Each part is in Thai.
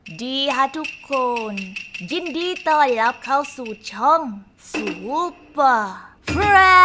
ดีฮะทุกคนยินดีต้อนรับเข้าสู่ช่องซูเปอร์แฟ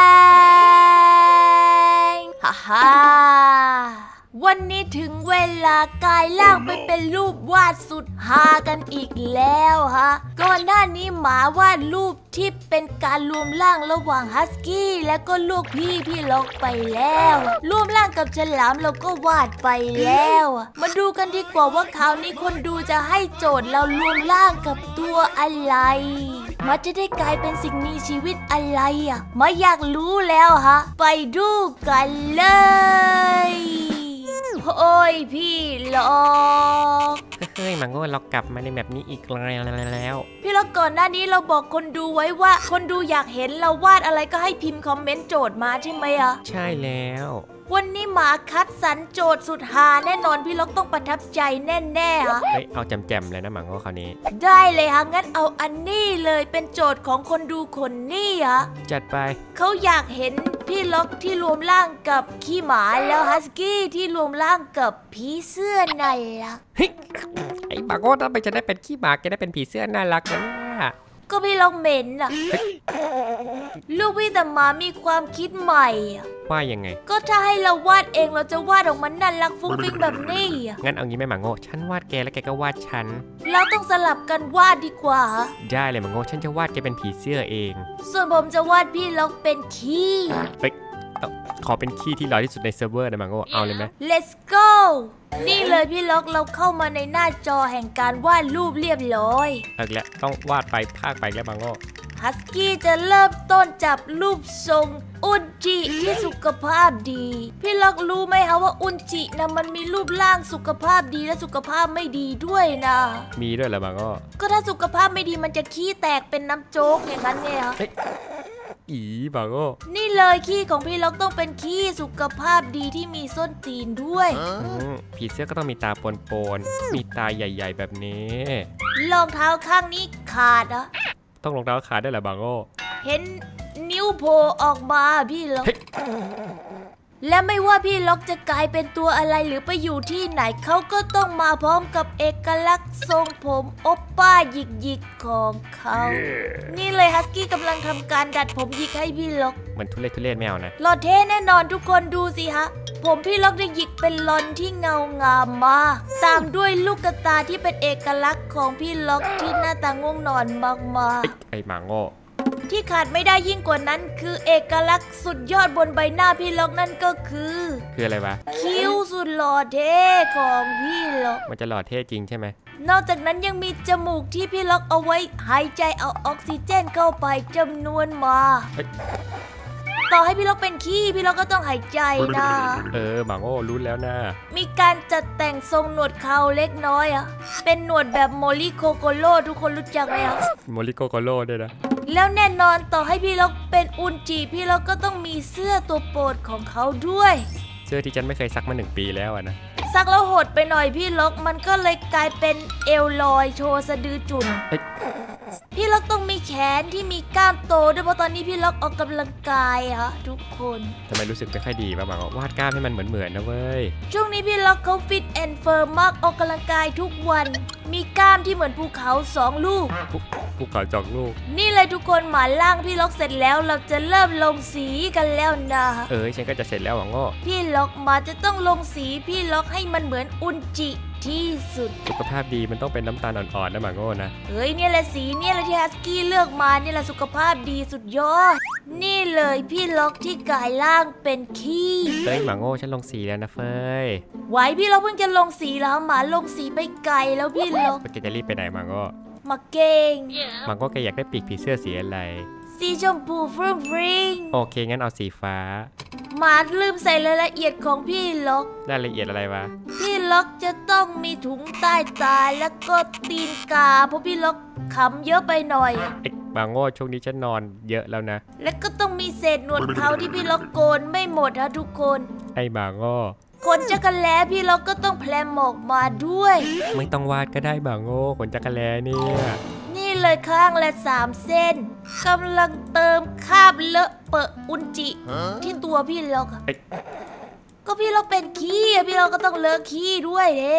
รงค์ฮ่าวันนี้ถึงเวลากายร่างไปเป็นรูปวาดสุดฮากันอีกแล้วฮะก่อนหน้านี้หมาวาดรูปที่เป็นการรวมร่างระหว่างฮัสกี้และก็ลูกพี่ล็อกไปแล้วรวมร่างกับฉลามเราก็วาดไปแล้วมาดูกันดีกว่าว่าคราวนี้คนดูจะให้โจทย์เรารวมร่างกับตัวอะไรมันจะได้กลายเป็นสิ่งมีชีวิตอะไรมาอยากรู้แล้วฮะไปดูกันเลยโอ้ยพี่ล็อกเฮ้ยมังโง่เรากลับมาในแบบนี้อีกแล้วพี่ล็อกก่อนหน้านี้เราบอกคนดูไว้ว่าคนดูอยากเห็นเราวาดอะไรก็ให้พิมพ์คอมเมนต์โจทย์มาใช่ไหมใช่แล้ววันนี้หมาคัดสรรโจทย์สุดฮาแน่นอนพี่ล็อกต้องประทับใจแน่ๆฮะเฮ้ยเอาแจ่มๆเลยนะมังโง่คราวนี้ได้เลยฮะงั้นเอาอันนี้เลยเป็นโจทย์ของคนดูคนนี้ฮะจัดไปเขาอยากเห็นพี่ล็อกที่รวมร่างกับขี้หมาแล้วฮัสกี้ที่รวมร่างกับผีเสื้อน่ารักไอ้มังโง่ทำไมจะได้เป็นขี้หมาแกได้เป็นผีเสื้อน่ารักนะก็พี่ล็อกเหม็นลูกพี่แต่หมามีความคิดใหม่ว่ายังไงก็ถ้าให้เราวาดเองเราจะวาดออกมาน่ารักฟุ้งฟิ้งแบบนี้งั้นเอางี้ไหมมังโง่ฉันวาดแกแล้วแกก็วาดฉันเราต้องสลับกันวาดดีกว่าได้เลยมังโง่ฉันจะวาดแกเป็นผีเสื้อเองส่วนผมจะวาดพี่ล็อกเป็นขี้ขอเป็นขี้ที่ลอยที่สุดในเซิร์ฟเวอร์นะมังโง่เอาเลยไหม Let's go นี่เลยพี่ล็อกเราเข้ามาในหน้าจอแห่งการวาดรูปเรียบร้อยเอาแล้วต้องวาดไปภาคไปแล้วมังโง่ฮัสกี้จะเริ่มต้นจับรูปทรงอุนจิที่สุขภาพดีพี่ล็อกรู้ไหมคะว่าอุนจินะมันมีรูปร่างสุขภาพดีและสุขภาพไม่ดีด้วยนะมีด้วยเหรอมังโง่ก็ถ้าสุขภาพไม่ดีมันจะขี้แตกเป็นน้ำโจ๊กอย่างนั้นไงคะอีมังโง่นี่เลยขี้ของพี่ล็อกต้องเป็นขี้สุขภาพดีที่มีส้นตีนด้วยผีเสื้อก็ต้องมีตาปนมีตาใหญ่ๆแบบนี้รองเท้าข้างนี้ขาดอะต้องรองเท้าขาดได้เหรอมังโง่เห็นนิ้วโผล่ออกมาพี่ล็อกและไม่ว่าพี่ล็อกจะกลายเป็นตัวอะไรหรือไปอยู่ที่ไหนเขาก็ต้องมาพร้อมกับเอกลักษณ์ทรงผมโอปป้าหยิกของเขานี่เลยฮัสกี้กำลังทำการดัดผมหยิกให้พี่ล็อกมันทุเรศแมวนะหล่อเท่แน่นอนทุกคนดูสิฮะผมพี่ล็อกได้หยิกเป็นลอนที่เงางามมาตามด้วยลูกตาที่เป็นเอกลักษณ์ของพี่ล็อกที่หน้าตาง่วงนอนมากๆไอ้มังโง่ที่ขาดไม่ได้ยิ่งกว่านั้นคือเอกลักษณ์สุดยอดบนใบหน้าพี่ล็อกนั่นก็คืออะไรวะคิ้วสุดหล่อเท่ของพี่ล็อกมันจะหล่อเท่จริงใช่ไหมนอกจากนั้นยังมีจมูกที่พี่ล็อกเอาไว้หายใจเอาออกซิเจนเข้าไปจำนวนมาต่อให้พี่ล็อกเป็นขี้พี่ล็อกก็ต้องหายใจนะมังโง่รู้แล้วนะมีการจัดแต่งทรงหนวดเขาเล็กน้อยเป็นหนวดแบบโมริโคโกโร่ทุกคนรู้จักไหมครับโมริโคโกโร่ด้วยนะแล้วแน่นอนต่อให้พี่ล็อกเป็นอุนจิพี่ล็อกก็ต้องมีเสื้อตัวโปรดของเขาด้วยเสื้อที่ฉันไม่เคยซักมา1 ปีแล้วนะซักแล้วหดไปหน่อยพี่ล็อกมันก็เลยกลายเป็นเอวลอยโชว์สะดือจุ่นพี่ล็อกต้องมีแขนที่มีกล้ามโตด้วยเพราะตอนนี้พี่ล็อกออกกำลังกายทุกคนทำไมรู้สึกไม่ค่อยดีบ้างวาดกล้ามให้มันเหมือนนะเว้ยช่วงนี้พี่ล็อกเขาฟิตแอนด์เฟิร์มมากออกกำลังกายทุกวันมีกล้ามที่เหมือนภูเขา2 ลูกภูเขา2 ลูกนี่เลยทุกคนหมาล่างพี่ล็อกเสร็จแล้วเราจะเริ่มลงสีกันแล้วนะฉันก็จะเสร็จแล้วโง่พี่ล็อกมาจะต้องลงสีพี่ล็อกให้มันเหมือนอุนจิที่สุดสุขภาพดีมันต้องเป็นน้ำตาลอ่อนๆนะมังโง่นะเนี่ยแหละสีเนี่ยแหละที่ฮัสกี้เลือกมานี่แหละสุขภาพดีสุดยอดนี่เลยพี่ล็อกที่กายล่างเป็นขี้มังโง่ฉันลงสีแล้วนะเฟยไหวพี่ล็อกเพิ่งจะลงสีแล้วหมาลงสีไปไกลแล้วพี่ล็อกแกจะรีบไปไหนมังโง่มาเก่งมังโง่แกอยากได้ปีกผีเสื้อสีอะไรสีชมพูฟรุ้งฟริ้งโอเคงั้นเอาสีฟ้ามาลืมใส่รายละเอียดของพี่ล็อกรายละเอียดอะไรวะพี่ล็อกจะต้องมีถุงใต้ตาแล้วก็ตีนกาเพราะพี่ล็อกขำเยอะไปหน่อยบางโง่ช่วงนี้ฉันนอนเยอะแล้วนะแล้วก็ต้องมีเศษหนวดเขาที่พี่ล็อกโกนไม่หมดทุกคนบางโง่ขนจักรแล้พี่ล็อกก็ต้องแพลมออกมาด้วยไม่ต้องวาดก็ได้บางโง่ขนจักรแล้เนี่ยนี่เลยข้างละ3 เส้นกำลังเติมคราบเลอะเปอะอุนจิที่ตัวพี่ล็อกก็พี่ล็อกเป็นขี้พี่ล็อกก็ต้องเลอะขี้ด้วย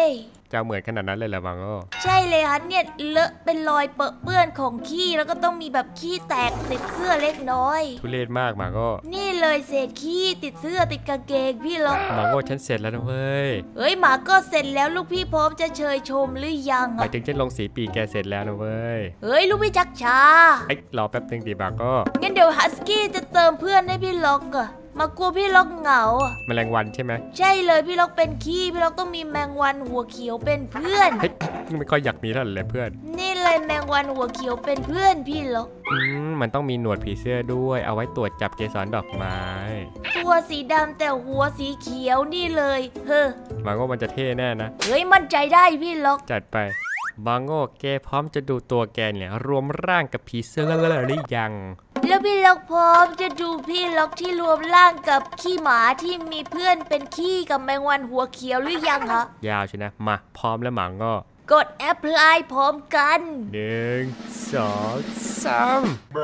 จะเหมือนขนาดนั้นเลยเหรอมังโง่ใช่เลยฮะเนี่ยเลอะเป็นรอยเปื้อนของขี้แล้วก็ต้องมีแบบขี้แตกติดเสื้อเล็กน้อยทุเรศมากมังโง่นี่เลยเศษขี้ติดเสื้อติดกางเกงพี่ล็อกมังโง่ฉันเสร็จแล้วนะเว้ยหมาก็เสร็จแล้วลูกพี่พร้อมจะเชยชมหรือยังหมายถึงฉันลงสีปีแกเสร็จแล้วนะเว้ยลูกพี่จักช้ารอแป๊บนึงดิมังโง่งั้นเดี๋ยวฮัสกี้จะเติมเพื่อนให้พี่ล็อกอะมากลัวพี่ล็อกเหงาแมลงวันใช่ไหมใช่เลยพี่ล็อกเป็นขี้พี่ล็อกต้องมีแมงวันหัวเขียวเป็นเพื่อนไม่ค่อยอยากมีเท่าไหร่เลยเพื่อนนี่เลยแมงวันหัวเขียวเป็นเพื่อนพี่ล็อกมันต้องมีหนวดผีเสื้อด้วยเอาไว้ตรวจจับเกสรดอกไม้ตัวสีดำแต่หัวสีเขียวนี่เลยมังโง่มันจะเท่แน่นะมั่นใจได้พี่ล็อกจัดไปมังโง่แกพร้อมจะดูตัวแกเนี่ยรวมร่างกับผีเสื้อแล้วหรือยังแล้วพี่ล็อกพร้อมจะดูพี่ล็อกที่รวมร่างกับขี้หมาที่มีเพื่อนเป็นขี้กับแมงวันหัวเขียวหรือยังฮะยาวใช่นะมาพร้อมแล้วมังโง่กดแอปพลายพร้อมกัน 1 2 3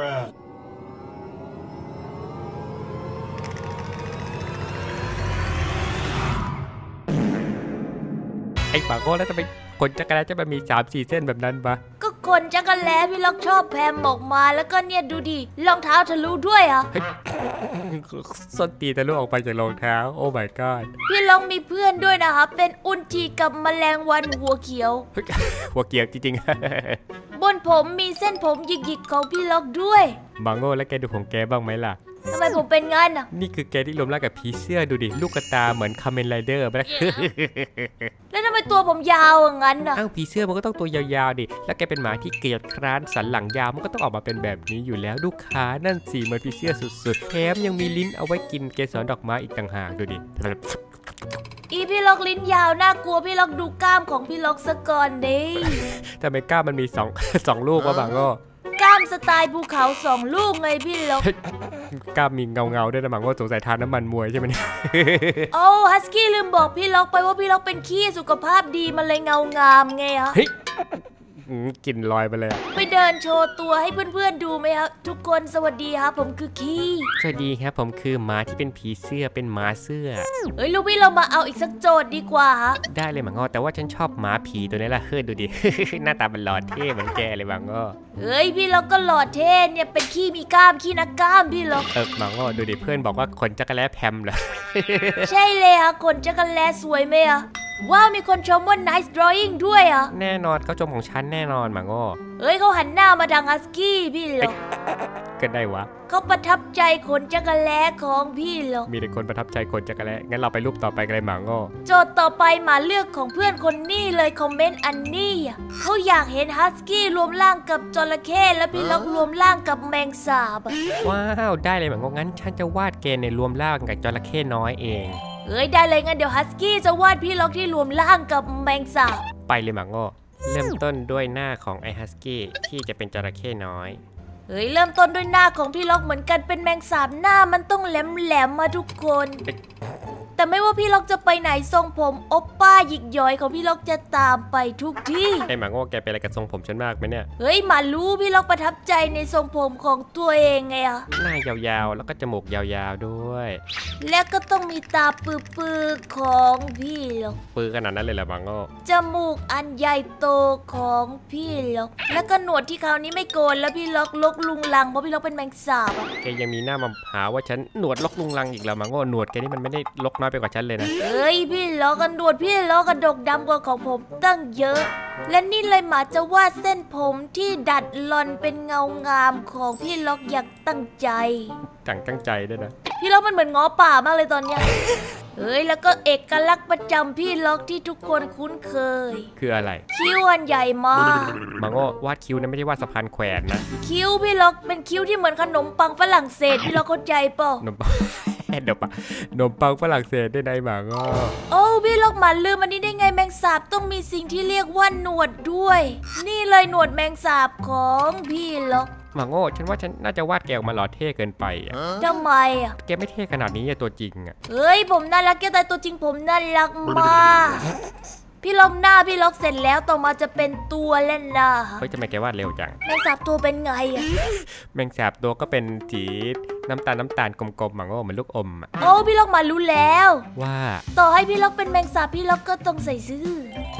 ไอ้มังโง่แล้วจะไปขนจักรแล้จะมันมี 3-4 เส้นแบบนั้นปะก็ขนจักรแล้พี่ล็อกชอบแพมออกมาแล้วก็เนี่ยดูดิรองเท้าทะลุด้วยอ่ะส้นตีทะลุออกไปจากรองเท้าโอ้ my god พี่ล็อกมีเพื่อนด้วยนะครับเป็นอุนจีกับแมลงวันหัวเขียวหัวเขียวจริงๆบนผมมีเส้นผมหยิกๆของพี่ล็อกด้วยมังโง่แล้วแกดูของแกบ้างไหมล่ะทำไมผมเป็นงั้นอ่ะนี่คือแกที่รวมร่างกับผีเสื้อดูดิลูกตาเหมือนคาเมนไรเดอร์ไปแล้วทำไมตัวผมยาวอย่างนั้นอ่ะผีเสื้อมันก็ต้องตัวยาวๆดิแล้วแกเป็นหมาที่เกียจคร้านสันหลังยาวมันก็ต้องออกมาเป็นแบบนี้อยู่แล้วดูขานั่นสิเหมือนผีเสื้อสุดๆแถมยังมีลิ้นเอาไว้กินเกสรดอกไม้อีกต่างหากดูดิพี่ล็อกลิ้นยาวน่ากลัวพี่ล็อกดูกล้ามของพี่ล็อกซะก่อนดิทำไมกล้ามมันมี2 ลูกวะบางก็กล้ามสไตล์ภูเขา2 ลูกไงพี่ล็อกกล้ามมีเงาด้วยนะมังก็สงสัยทานน้ำมันมวยใช่ไหมเนี่ยโอ้ฮัสกี้ลืมบอกพี่ล็อกไปว่าพี่ล็อกเป็นขี้สุขภาพดีมันเลยเงางามไงฮะกลิ่นลอยไปเลยไปเดินโชว์ตัวให้เพื่อนๆดูไหมครับทุกคนสวัสดีครับผมคือขี้สวัสดีครับผมคือหมาที่เป็นผีเสื้อเป็นหมาเสื้อลูกพี่เรามาเอาอีกสักโจทย์ดีกว่าฮะได้เลยมังก็แต่ว่าฉันชอบหมาผีตัวนี้ละดูดิ หน้าตามันหล่อเท่เหมือนแกเลยมังก็พี่เราก็หล่อเท่เนี่ยเป็นขี้มีกล้ามขี้นักกล้ามพี่เรามังก็ดูดิเพื่อนบอกว่าขนจักรแล้แพมเหรอใช่เลยฮะขนจักรแล้สวยไหมอะว้าวมีคนชมว่า nice drawing ด้วยอ่ะแน่นอนเขาชมของฉันแน่นอนมังโง่เขาหันหน้ามาทางฮัสกี้พี่หรอกก็ได้วะเขาประทับใจขนจักรแล้ของพี่หรอกมีแต่คนประทับใจขนจักรแล้งั้นเราไปรูปต่อไปกันเลยมังโง่โจทย์ต่อไปมาเลือกของเพื่อนคนนี้เลยคอมเมนต์อันนี้เขาอยากเห็นฮัสกี้รวมร่างกับจระเข้และพี่ล็อกรวมร่างกับแมงสาบว้าวได้เลยมังโง่งั้นฉันจะวาดแกในรวมร่างกับจระเข้น้อยเองได้เลยงั้นเดี๋ยวฮัสกี้จะวาดพี่ล็อกที่รวมร่างกับแมงสาบไปเลยมังโง่เริ่มต้นด้วยหน้าของไอฮัสกี้ที่จะเป็นจระเข้น้อยเริ่มต้นด้วยหน้าของพี่ล็อกเหมือนกันเป็นแมงสาบหน้ามันต้องแหลมๆมาทุกคนแต่ไม่ว่าพี่ล็อกจะไปไหนทรงผมโอปป้าหยิกย้อยของพี่ล็อกจะตามไปทุกที่ไอหมาโง่แกเป็นอะไรกับทรงผมฉันมากไหมเนี่ยหมารู้พี่ล็อกประทับใจในทรงผมของตัวเองไงอะหน้ายาวๆแล้วก็จมูกยาวๆด้วยและก็ต้องมีตาปื้อๆของพี่ล็อกปื้อขนาดนั้นเลยเหรอหมาโง่จมูกอันใหญ่โตของพี่ล็อกแล้วก็หนวดที่คราวนี้ไม่โกนแล้วพี่ล็อกลกลุงลังเพราะพี่ล็อกเป็นแมงสาบแกยังมีหน้ามาหาว่าฉันหนวดลกลุงลังอีกแล้วหมาโง่หนวดแกนี่มันไม่ได้ลกน้อยไปกว่าฉันเลยนะพี่ล็อกกันดวดพี่ล็อกกันดกดำกว่าของผมตั้งเยอะและนี่เลยหมาจะวาดเส้นผมที่ดัดลอนเป็นเงางามของพี่ล็อกอย่างตั้งใจตั้งใจด้วยนะพี่ล็อกมันเหมือนง้อป่ามากเลยตอนเนี้ยแล้วก็เอกลักษณ์ประจำพี่ล็อกที่ทุกคนคุ้นเคยคืออะไรคิ้วอันใหญ่มากมังโง่วาดคิ้วนะไม่ใช่วาดสะพานแขวนนะคิ้วพี่ล็อกเป็นคิ้วที่เหมือนขนมปังฝรั่งเศสพี่ล็อกเข้าใจเปล่าขนมปังฝรั่งเศสได้ไหมมังโง่พี่ล็อกหมาลืมอันนี้ได้ไงแมงสาบต้องมีสิ่งที่เรียกว่าหนวดด้วยนี่เลยหนวดแมงสาบของพี่ล็อกมังโง่ฉันว่าฉันน่าจะวาดแกออกมาหล่อเท่เกินไปทำไมแกไม่เท่ขนาดนี้ตัวจริงผมน่ารักแกแต่ตัวจริงผมน่ารักมากพี่ล็อกหน้าพี่ล็อกเสร็จแล้วต่อมาจะเป็นตัวเล่นนะทำไมแกวาดเร็วจังแมงสาบตัวเป็นไงแมงสาบตัวก็เป็นสีน้ำตาลกลมๆมังโง่เหมือนลูกอมพี่ล็อกมารู้แล้วว่าต่อให้พี่ล็อกเป็นแมงสาบพี่ล็อกก็ต้องใส่เสื้อ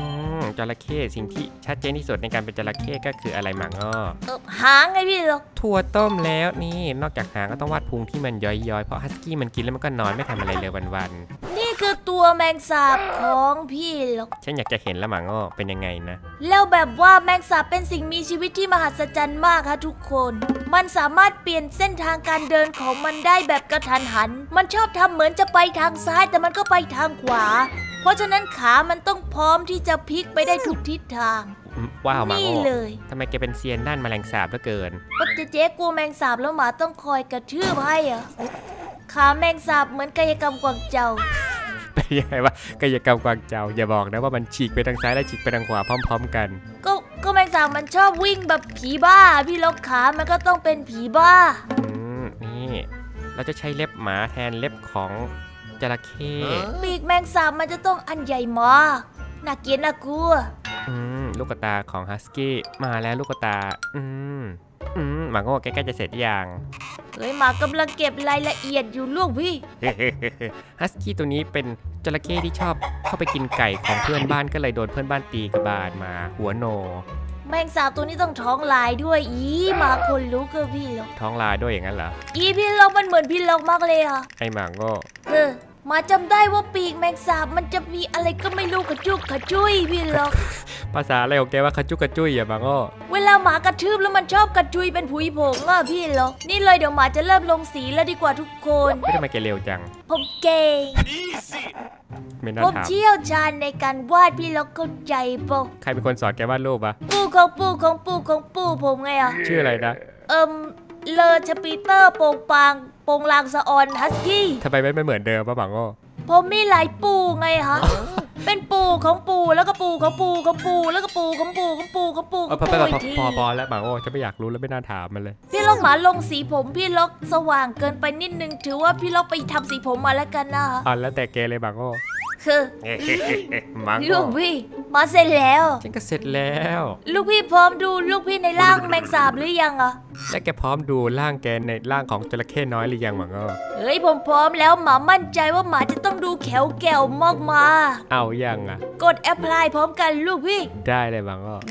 จระเข้สิ่งที่ชัดเจนที่สุดในการเป็นจระเข้ก็คืออะไรหมาง้อหางไงพี่ล็อกถั่วต้มแล้วนี่นอกจากหางก็ต้องวาดพุงที่มันย้อยๆเพราะฮัสกี้มันกินแล้วมันก็นอนไม่ทำอะไรเลยวันๆนี่คือตัวแมงสาบของพี่ล็อกฉันอยากจะเห็นแล้วหมาง้อเป็นยังไงนะแล้วแบบว่าแมงสาบเป็นสิ่งมีชีวิตที่มหัศจรรย์มากค่ะทุกคนมันสามารถเปลี่ยนเส้นทางการเดินของมันได้แบบกระทันหันมันชอบทำเหมือนจะไปทางซ้ายแต่มันก็ไปทางขวาเพราะฉะนั้นขามันต้องพร้อมที่จะพลิกไปได้ทุกทิศทางว้าวหมานี่เลยทำไมแกเป็นเซียนด้านแมลงสาบเหลือเกินเจ๊กลัวแมงสาบแล้วหมาต้องคอยกระทืบให้อะขาแมงสาบเหมือนกายกรรมกวางเจาเป็นยังไงวะกายกรรมกวางเจาอย่าบอกนะว่ามันฉีกไปทางซ้ายและฉีกไปทางขวาพร้อมๆกันก็แมงสาบมันชอบวิ่งแบบผีบ้าพี่ล็อกขามันก็ต้องเป็นผีบ้านี่เราจะใช้เล็บหมาแทนเล็บของจระเข้ปีกแมงสาบมันจะต้องอันใหญ่มากน่าเกลียดน่ากลัวลูกตาของฮัสกี้มาแล้วลูกตาหมาโง่ใกล้ๆจะเสร็จยังหมากำลังเก็บรายละเอียดอยู่ลูกพี่ฮัสกี้ตัวนี้เป็นจระเข้ที่ชอบเข้าไปกินไก่ของเพื่อนบ้านก็เลยโดนเพื่อนบ้านตีกระบาลมาหัวโนแมงสาบตัวนี้ต้องท้องลายด้วยหมาคนลุกกับพี่ล็อกท้องลายด้วยอย่างนั้นเหรอพี่ล็อกมันเหมือนพี่ล็อกมากเลยอะไอหมาโง่หมาจำได้ว่าปีกแมงสาบมันจะมีอะไรก็ไม่รู้กระจุกกระจุยพี่ล็อกภาษาอะไรของแกว่าขจุกกระจุยอย่าหมาโง่เวลาหมากระทืบแล้วมันชอบกระจุยเป็นผุยผงอ่ะพี่ล็อกนี่เลยเดี๋ยวหมาจะเริ่มลงสีแล้วดีกว่าทุกคนไม่ทำไมแกเร็วจังผมเก่งผมเชี่ยวชาญในการวาดพี่ล็อกเข้าใจปะใครเป็นคนสอนแกวาดรูปอะปู่ของผมไงอะชื่ออะไรนะเลอชปีเตอร์โปงปางโปงลางสะออนฮัสกี้ทำไมไม่เหมือนเดิมป่ะบังโง่ผมมีหลายปู่ไงฮะเป็นปู่ของปู่แล้วก็ปู่ของปู่ของปู่แล้วก็ปู่ของปู่ของปู่ของปู่ของปู่อีกทีพอแล้วบังโง่จะไม่อยากรู้แล้วไม่น่าถามมันเลยพี่ล็อกหมาลงสีผมพี่ล็อกสว่างเกินไปนิดนึงถือว่าพี่ล็อกไปทำสีผมมาแล้วกันนะแล้วแต่แกเลยบังโง่คือลูกพี่มาเสร็จแล้วฉันก็เสร็จแล้วลูกพี่พร้อมดูลูกพี่ในร่างแมงสาบหรือยังอ่ะและแกพร้อมดูร่างแกในร่างของจระเข้น้อยหรือยังหมาก็ผมพร้อมแล้วหมามั่นใจว่าหมาจะต้องดูแข็งแกร่งมากมาเอายังอ่ะกดแอปพลายพร้อมกันลูกพี่ได้เลยหมาก็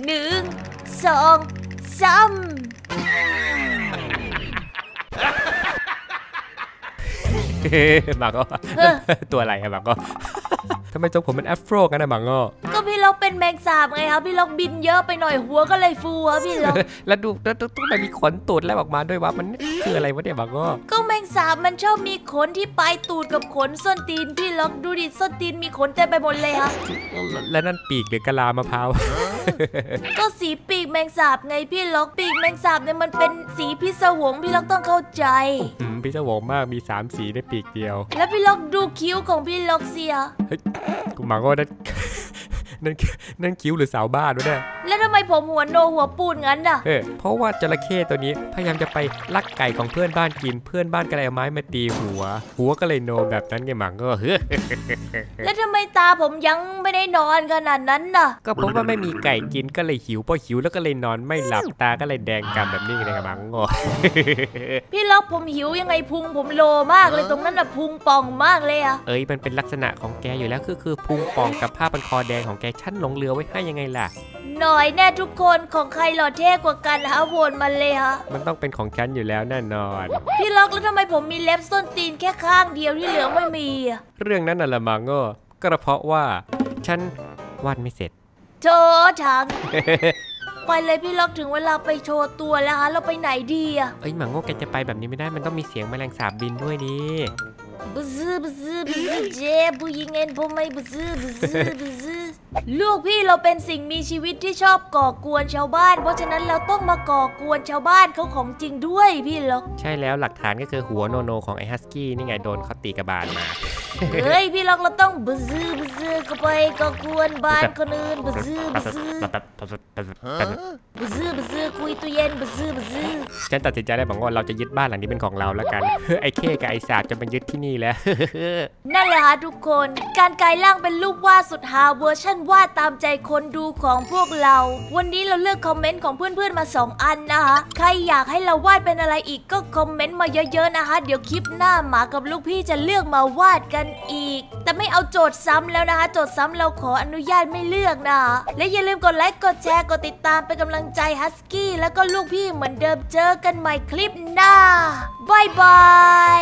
1 2 3 หมาก็ตัวอะไรอะหมาก็ทำไมทรงผมเป็นแอฟโรกันนะหมาก็พี่ล็อกเป็นแมงสาบไงครับพี่ล็อกบินเยอะไปหน่อยหัวก็เลยฟูครับพี่ล็อกแล้วดูต้องไปมีขนตูดแล้วออกมาด้วยวะมันคืออะไรวะเนี่ยหมาก็แมงสาบมันชอบมีขนที่ปลายตูดกับขนส้นตีนพี่ล็อกดูดิส้นตีนมีขนเต็มไปหมดเลยครับแล้วนั่นปีกหรือกะลามะพร้าวก็สีปีกแมงสาบไงพี่ล็อกปีกแมงสาบเนี่ยมันเป็นสีพิศวงพี่ล็อกต้องเข้าใจพิศวงมากมี3สีในปีกเดียวแล้วพี่ล็อกดูคิ้วของพี่ล็อกเสียกูหมาก็นั่นคิ้วหรือสาวบ้านวะเนี่ยแล้วทำไมผมหัวโนหัวปูนงั้นอ่ะเพราะว่าจระเข้ตัวนี้พยายามจะไปลักไก่ของเพื่อนบ้านกินเพื่อนบ้านก็เลยเอาไม้มาตีหัวก็เลยโนแบบนั้นไงหมังก็แล้วทำไมตาผมยังไม่ได้นอนขนาดนั้นน่ะก็เพราะว่าไม่มีไก่กินก็เลยหิวพอหิวแล้วก็เลยนอนไม่หลับตาก็เลยแดงกำแบบนี้เลยหมังก็พี่ล็อกผมหิวยังไงพุงผมโลมากเลยตรงนั้นน่ะพุงป่องมากเลยอ่ะมันเป็นลักษณะของแกอยู่แล้วคือพุงป่องกับผ้าพันคอแดงของแกชั้นลงเรือไว้ให้ยังไงล่ะหน่อยแน่ทุกคนของใครหล่อเท่กว่ากันฮะโหวตมาเลยฮะมันต้องเป็นของฉันอยู่แล้วแน่นอนพี่ล็อกแล้วทำไมผมมีเล็บส้นตีนแค่ข้างเดียวที่เหลือไม่มีอ่ะเรื่องนั้นน่ะละมังก็เพราะว่าฉันวาดไม่เสร็จโธ่ถังไปเลยพี่ล็อกถึงเวลาไปโชว์ตัวแล้วฮะเราไปไหนดีอ่ะมังโง่แกจะไปแบบนี้ไม่ได้มันต้องมีเสียงแมลงสาบบินด้วยดิบึ้เจ็บผู้หญิงเอ็นผมไม่บึ้ลูกพี่เราเป็นสิ่งมีชีวิตที่ชอบก่อกวนชาวบ้านเพราะฉะนั้นเราต้องมาก่อกวนชาวบ้านเขาของจริงด้วยพี่ล็อกใช่แล้วหลักฐานก็คือหัวโนของไอ้ฮัสกี้นี่ไงโดนเขาตีกระบาลมาพี่ล็อกเราต้องบึ้เข้าไปก่อกวนบ้านคนอื่นบึ้คุยตู้เย็นบึ้ฉันตัดสินใจได้บอกว่าเราจะยึดบ้านหลังนี้เป็นของเราแล้วกันไอ้เข้กับไอ้สาบจะมายึดที่นี่แล้วนั่นแหละค่ะทุกคนการกลายร่างเป็นรูปวาดสุดฮาเวอร์ชั่นวาดตามใจคนดูของพวกเราวันนี้เราเลือกคอมเมนต์ของเพื่อนๆมา2อันนะคะใครอยากให้เราวาดเป็นอะไรอีกก็คอมเมนต์มาเยอะๆนะคะเดี๋ยวคลิปหน้าหมากับลูกพี่จะเลือกมาวาดกันกันอีกแต่ไม่เอาโจทย์ซ้ำแล้วนะคะโจทย์ซ้ำเราขออนุญาตไม่เลือกนะคะและอย่าลืมกดไลค์กดแชร์กดติดตามเป็นกำลังใจฮัสกี้แล้วก็ลูกพี่เหมือนเดิมเจอกันใหม่คลิปหน้าบายบาย